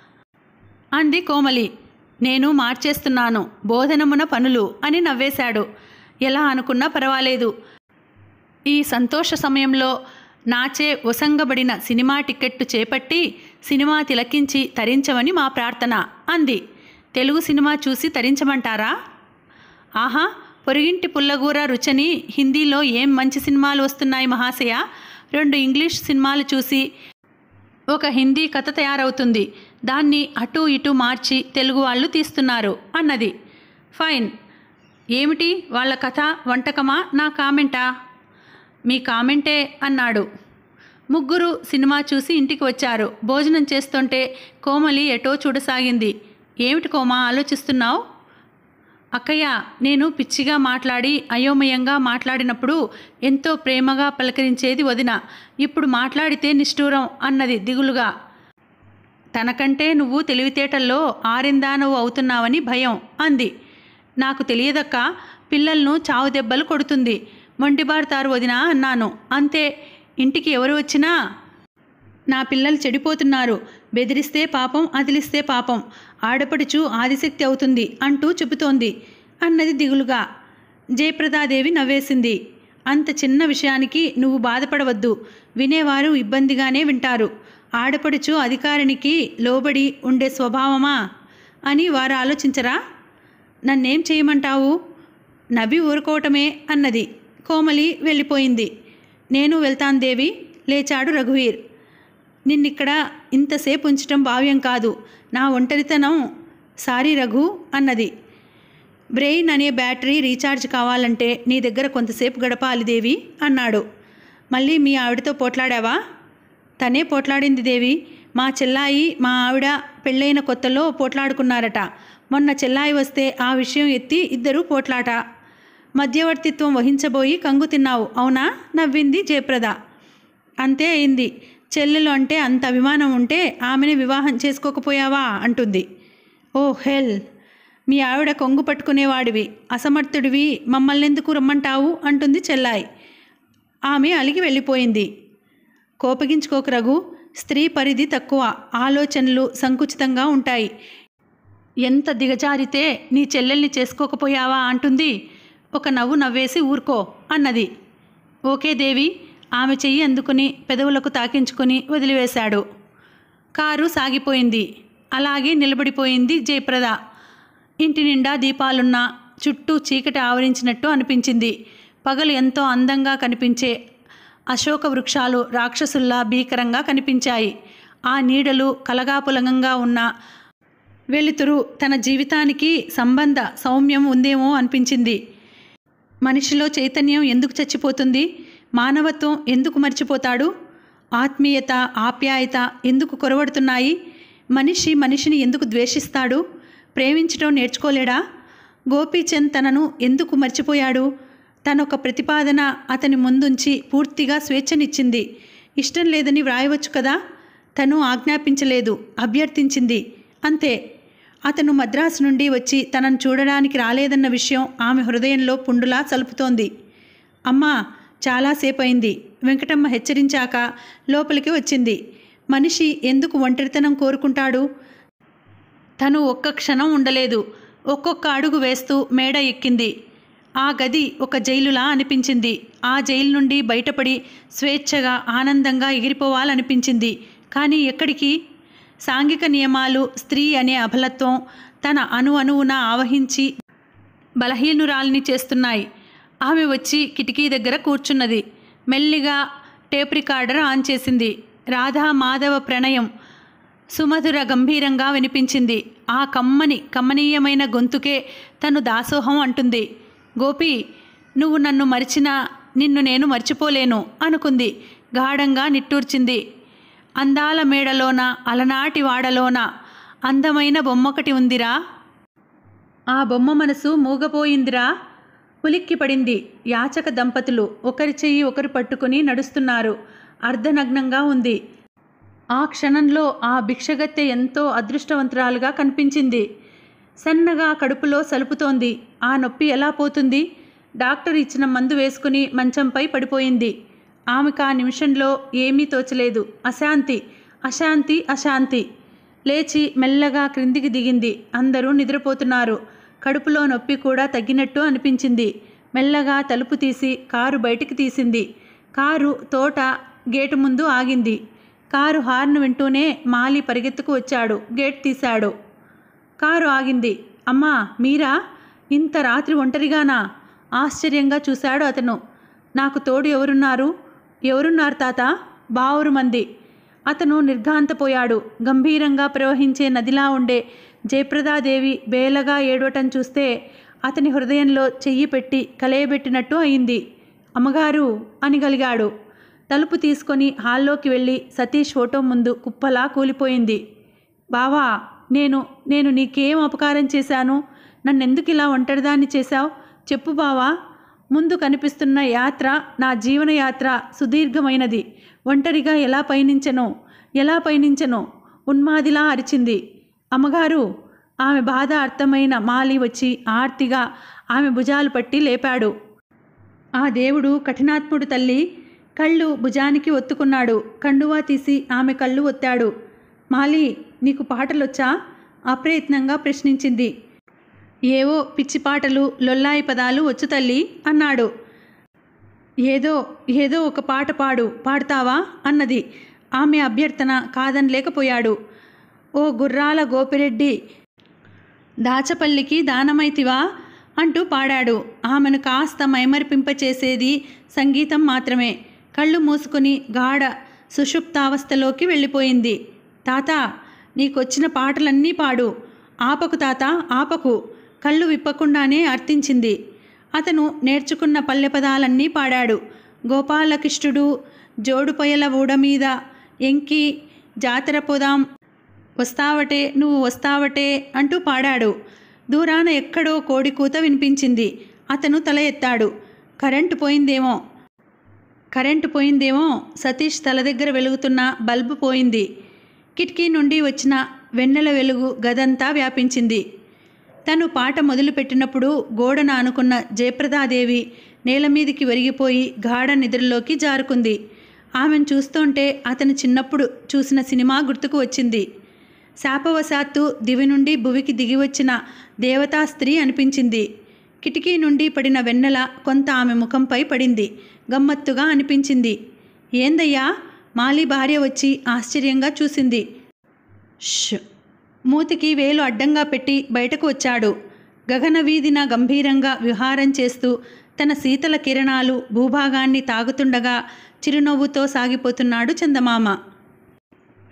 అంది కోమలి. నేను మార్చేస్తున్నాను, బోధనమున పనులు అని నవ్వేశాడు. ఎలా అనుకున్నా పర్వాలేదు. ఈ సంతోష సమయంలో నాచే ఒసంగబడిన సినిమా టికెట్టు చేపట్టి సినిమా తిలకించి తరించమని మా ప్రార్థన అంది. తెలుగు సినిమా చూసి తరించమంటారా? ఆహా, పొరిగింటి పుల్లగూర రుచని హిందీలో ఏం మంచి సినిమాలు వస్తున్నాయి మహాశయ. రెండు ఇంగ్లీష్ సినిమాలు చూసి ఒక హిందీ కథ తయారవుతుంది. దాన్ని అటు ఇటు మార్చి తెలుగు వాళ్ళు తీస్తున్నారు అన్నది. ఫైన్. ఏమిటి వాళ్ళ కథ? వంటకమా, నా కామెంటా? మీ కామెంటే అన్నాడు. ముగ్గురు సినిమా చూసి ఇంటికి వచ్చారు. భోజనం చేస్తుంటే కోమలి ఎటో చూడసాగింది. ఏమిటి కోమా ఆలోచిస్తున్నావు? అక్కయ్య, నేను పిచ్చిగా మాట్లాడి అయోమయంగా మాట్లాడినప్పుడు ఎంతో ప్రేమగా పలకరించేది వదిన. ఇప్పుడు మాట్లాడితే నిష్ఠూరం అన్నది దిగులుగా. తనకంటే నువ్వు తెలివితేటల్లో ఆరిందా నువ్వు అవుతున్నావని భయం అంది. నాకు తెలియదక్క, పిల్లలను చావు దెబ్బలు కొడుతుంది. మొండిబారుతారు వదినా అన్నాను. అంతే. ఇంటికి ఎవరు వచ్చినా నా పిల్లలు చెడిపోతున్నారు, బెదిరిస్తే పాపం, అదిలిస్తే పాపం, ఆడపడుచు ఆదిశక్తి అవుతుంది అంటూ చెబుతోంది అన్నది దిగులుగా. జయప్రదాదేవి నవ్వేసింది. అంత చిన్న విషయానికి నువ్వు బాధపడవద్దు. వినేవారు ఇబ్బందిగానే వింటారు. ఆడపడుచు అధికారినికి లోబడి ఉండే స్వభావమా అని వారు ఆలోచించరా? నన్నేం చేయమంటావు? నవ్వి ఊరుకోవటమే అన్నది. కోమలి వెళ్ళిపోయింది. నేను వెళ్తాను దేవి, లేచాడు రఘువీర్. నిన్నిక్కడ ఇంతసేపు ఉంచటం భావ్యం కాదు, నా ఒంటరితనం. సారీ రఘు అన్నది. బ్రెయిన్ అనే బ్యాటరీ రీఛార్జ్ కావాలంటే నీ దగ్గర కొంతసేపు గడపాలి దేవి అన్నాడు. మళ్ళీ మీ ఆవిడతో పోట్లాడావా? తనే పోట్లాడింది దేవి. మా చెల్లాయి మా ఆవిడ పెళ్ళైన కొత్తలో పోట్లాడుకున్నారట. మొన్న చెల్లాయి వస్తే ఆ విషయం ఎత్తి ఇద్దరూ పోట్లాట. మధ్యవర్తిత్వం వహించబోయి కంగు తిన్నావు అవునా? నవ్వింది జయప్రద. అంతే అయింది. చెల్లెలు అంటే అంత అభిమానం ఉంటే ఆమెని వివాహం చేసుకోకపోయావా అంటుంది. ఓ హెల్, మీ ఆవిడ కొంగు పట్టుకునేవాడివి, అసమర్థుడివి, మమ్మల్ని ఎందుకు రమ్మంటావు అంటుంది చెల్లాయి. ఆమె అలిగి వెళ్ళిపోయింది. కోపగించుకోకు రఘు, స్త్రీ పరిధి తక్కువ, ఆలోచనలు సంకుచితంగా ఉంటాయి. ఎంత దిగజారితే నీ చెల్లెల్ని చేసుకోకపోయావా అంటుంది. ఒక నవ్వు నవ్వేసి ఊరుకో అన్నది. ఓకే దేవి. ఆమె చెయ్యి అందుకుని పెదవులకు తాకించుకుని వదిలివేశాడు. కారు సాగిపోయింది. అలాగే నిలబడిపోయింది జయప్రద. ఇంటి నిండా దీపాలున్నా చుట్టూ చీకటి ఆవరించినట్టు అనిపించింది. పగలు ఎంతో అందంగా కనిపించే అశోక వృక్షాలు రాక్షసుల్లా భీకరంగా కనిపించాయి. ఆ నీడలు కలగాపులగంగా ఉన్న వెలుతురు తన జీవితానికి సంబంధ సౌమ్యం ఉందేమో అనిపించింది. మనిషిలో చైతన్యం ఎందుకు చచ్చిపోతుంది? మానవత్వం ఎందుకు మర్చిపోతాడు? ఆత్మీయత, ఆప్యాయత ఎందుకు కొరవడుతున్నాయి? మనిషి మనిషిని ఎందుకు ద్వేషిస్తాడు? ప్రేమించడం నేర్చుకోలేడా? గోపీచంద్ తనను ఎందుకు మర్చిపోయాడు? తనొక ప్రతిపాదన అతని ముందుంచి పూర్తిగా స్వేచ్ఛనిచ్చింది. ఇష్టం లేదని వ్రాయవచ్చు కదా. తను ఆజ్ఞాపించలేదు, అభ్యర్థించింది, అంతే. అతను మద్రాసు నుండి వచ్చి తనను చూడడానికి రాలేదన్న విషయం ఆమె హృదయంలో పుండులా చలుపుతోంది. అమ్మా, చాలాసేపు అయింది. వెంకటమ్మ హెచ్చరించాక లోపలికి వచ్చింది. మనిషి ఎందుకు ఒంటరితనం కోరుకుంటాడు? తను ఒక్క క్షణం ఉండలేదు. ఒక్కొక్క అడుగు వేస్తూ మేడ ఎక్కింది. ఆ గది ఒక జైలులా అనిపించింది. ఆ జైలు నుండి బయటపడి స్వేచ్ఛగా, ఆనందంగా ఎగిరిపోవాలనిపించింది. కానీ ఎక్కడికి? సాంఘిక నియమాలు, స్త్రీ అనే అబలత్వం తన అణు అణువున ఆవహించి బలహీనురాల్ని చేస్తున్నాయి. ఆమె వచ్చి కిటికీ దగ్గర కూర్చున్నది. మెల్లిగా టేప్ రికార్డర్ ఆన్ చేసింది. రాధా మాధవ ప్రణయం సుమధుర గంభీరంగా వినిపించింది. ఆ కమ్మని కమ్మనీయమైన గొంతుకే తను దాసోహం అంటుంది. గోపి, నువ్వు నన్ను మరిచినా నిన్ను నేను మర్చిపోలేను అనుకుంది. గాఢంగా నిట్టూర్చింది. అందాల మేడలోన, అలనాటి వాడలోన అందమైన బొమ్మొకటి ఉందిరా. ఆ బొమ్మ మనసు మూగపోయిందిరా. ఉలిక్కి పడింది. యాచక దంపతులు ఒకరి చెయ్యి ఒకరు పట్టుకుని నడుస్తున్నారు. అర్ధనగ్నంగా ఉంది. ఆ క్షణంలో ఆ భిక్షగత్తె ఎంతో అదృష్టవంతురాలుగా కనిపించింది. సన్నగా కడుపులో సలుపుతోంది. ఆ నొప్పి ఎలా పోతుంది? డాక్టర్ ఇచ్చిన మందు వేసుకుని మంచంపై పడిపోయింది. ఆమెకు ఆ నిమిషంలో ఏమీ తోచలేదు. అశాంతి, అశాంతి, అశాంతి. లేచి మెల్లగా క్రిందికి దిగింది. అందరూ నిద్రపోతున్నారు. కడుపులో నొప్పి కూడా తగ్గినట్టు అనిపించింది. మెల్లగా తలుపు తీసి కారు బయటికి తీసింది. కారు తోట గేటు ముందు ఆగింది. కారు హార్న్ వింటూనే మాలి పరిగెత్తుకు వచ్చాడు. గేట్ తీశాడు. కారు ఆగింది. అమ్మా, మీరా? ఇంత రాత్రి ఒంటరిగానా? ఆశ్చర్యంగా చూశాడు అతను. నాకు తోడు ఎవరున్నారు? ఎవరున్నారు తాత? బావురు మంది. అతను నిర్ఘాంతపోయాడు. గంభీరంగా ప్రవహించే నదిలా ఉండే జయప్రదాదేవి బేలగా ఏడవటం చూస్తే అతని హృదయంలో చెయ్యి పెట్టి కలయబెట్టినట్టు అయింది. అమ్మగారు అనగలిగాడు. తలుపు తీసుకొని హాల్లోకి వెళ్ళి సతీష్ ఫోటో ముందు కుప్పలా కూలిపోయింది. బావా, నేను నేను నీకేం అపకారం చేశాను? నన్నెందుకు ఇలా ఒంటరిదాన్ని చేశావు? చెప్పు బావా. ముందు కనిపిస్తున్న యాత్ర నా జీవనయాత్ర సుదీర్ఘమైనది. ఒంటరిగా ఎలా పయనించను ఎలా పయనించను ఉన్మాదిలా అరిచింది. అమ్మగారు. ఆమె బాధ అర్థమైన మాలి వచ్చి ఆర్తిగా ఆమె భుజాలు పట్టి లేపాడు. ఆ దేవుడు కఠినాత్ముడు తల్లి. కళ్ళు భుజానికి ఒత్తుకున్నాడు. కండువా తీసి ఆమె కళ్ళు ఒత్తాడు. మాలి, నీకు పాటలొచ్చా? అప్రయత్నంగా ప్రశ్నించింది. ఏవో పిచ్చి పాటలు, లొల్లాయి పదాలు వచ్చు తల్లి అన్నాడు. ఏదో ఏదో ఒక పాట పాడు, పాడతావా అన్నది. ఆమె అభ్యర్థన కాదనలేకపోయాడు. ఓ గుర్రాల గోపిరెడ్డి దాచపల్లికి దానమైతివా అంటూ పాడాడు. ఆమెను కాస్త మైమరిపింపచేసేది సంగీతం మాత్రమే. కళ్ళు మూసుకుని గాఢ సుషుప్తావస్థలోకి వెళ్ళిపోయింది. తాత, నీకొచ్చిన పాటలన్నీ పాడు. ఆపకు తాత, ఆపకు. కళ్ళు విప్పకుండానే అర్థించింది. అతను నేర్చుకున్న పల్లెపదాలన్నీ పాడాడు. గోపాలకృష్ణుడు జోడుపొయల ఊడ మీద ఎంకి జాతర పోదాం, వస్తావటే నువ్వు వస్తావటే అంటూ పాడాడు. దూరాన ఎక్కడో కోడికూత వినిపించింది. అతను తల ఎత్తాడు. కరెంటు పోయిందేమో కరెంటు పోయిందేమో సతీష్ తల దగ్గర వెలుగుతున్న బల్బు పోయింది. కిటికీ నుండి వచ్చిన వెన్నెల వెలుగు గదంతా వ్యాపించింది. తను పాట మొదలుపెట్టినప్పుడు గోడను ఆనుకున్న జయప్రదాదేవి నేలమీదికి ఒరిగిపోయి గాఢ నిద్రలోకి జారుకుంది. ఆమెను చూస్తుంటే అతను చిన్నప్పుడు చూసిన సినిమా గుర్తుకు వచ్చింది. శాపవశాత్తు దివి నుండి భువికి దిగివచ్చిన దేవతా స్త్రీ అనిపించింది. కిటికీ నుండి పడిన వెన్నెల కొంత ఆమె ముఖంపై పడింది. గమ్మత్తుగా అనిపించింది. ఏందయ్యా? మాలి భార్య వచ్చి ఆశ్చర్యంగా చూసింది. ష్ మూతికి వేలు అడ్డంగా పెట్టి బయటకు వచ్చాడు. గగన వీధిన గంభీరంగా విహారం చేస్తూ తన శీతల కిరణాలు భూభాగాన్ని తాగుతుండగా చిరునవ్వుతో సాగిపోతున్నాడు చందమామ.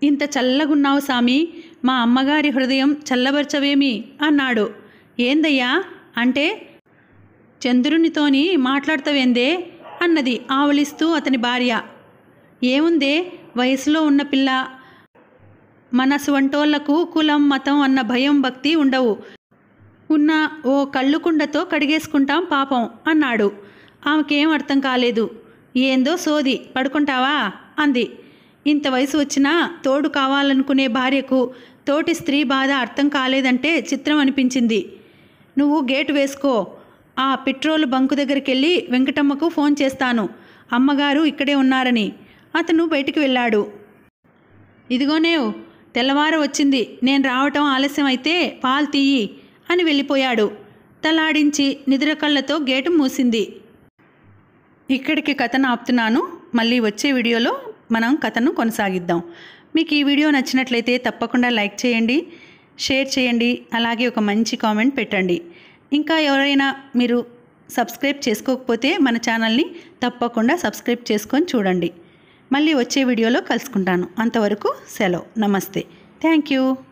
ఇంత చల్లగున్నావు సామి, మా అమ్మగారి హృదయం చల్లబరచవేమి అన్నాడు. ఏందయ్యా అంటే, చంద్రునితోని మాట్లాడతావేందే అన్నది ఆవలిస్తూ అతని భార్య. ఏముందే, వయసులో ఉన్న పిల్ల, మనసు వంటోళ్లకు కులం మతం అన్న భయం భక్తి ఉండవు, ఉన్న ఓ కళ్ళుకుండతో కడిగేసుకుంటాం పాపం అన్నాడు. ఆమెకేం అర్థం కాలేదు. ఏందో సోది, పడుకుంటావా అంది. ఇంత వయసు వచ్చినా తోడు కావాలనుకునే భార్యకు తోటి స్త్రీ బాధ అర్థం కాలేదంటే చిత్రం అనిపించింది. నువ్వు గేటు వేసుకో, ఆ పెట్రోల్ బంకు దగ్గరికి వెళ్ళి వెంకటమ్మకు ఫోన్ చేస్తాను, అమ్మగారు ఇక్కడే ఉన్నారని. అతను బయటికి వెళ్ళాడు. ఇదిగోనేవ్, తెల్లవారు వచ్చింది, నేను రావటం ఆలస్యం అయితే పాలు తీయి అని వెళ్ళిపోయాడు. తలాడించి నిద్ర కళ్ళతో గేటు మూసింది. ఇక్కడికి కథను ఆపుతున్నాను. మళ్ళీ వచ్చే వీడియోలో మనం కథను కొనసాగిద్దాం. మీకు ఈ వీడియో నచ్చినట్లయితే తప్పకుండా లైక్ చేయండి, షేర్ చేయండి, అలాగే ఒక మంచి కామెంట్ పెట్టండి. ఇంకా ఎవరైనా మీరు సబ్స్క్రైబ్ చేసుకోకపోతే మన ఛానల్ని తప్పకుండా సబ్స్క్రైబ్ చేసుకొని చూడండి. మళ్ళీ వచ్చే వీడియోలో కలుసుకుంటాను. అంతవరకు సెలవు. నమస్తే. Thank you.